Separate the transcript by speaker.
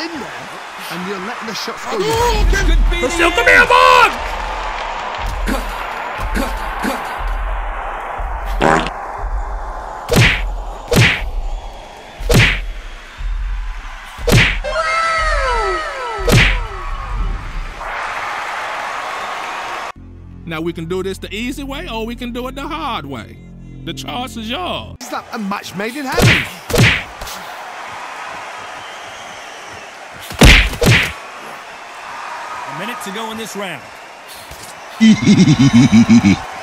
Speaker 1: in there and you're letting the shots go.
Speaker 2: Still, come here, Vaughn! Now we can do this the easy way or we can do it the hard way. The choice is yours.
Speaker 1: It's like a match made in heaven.
Speaker 3: A minute to go in this round.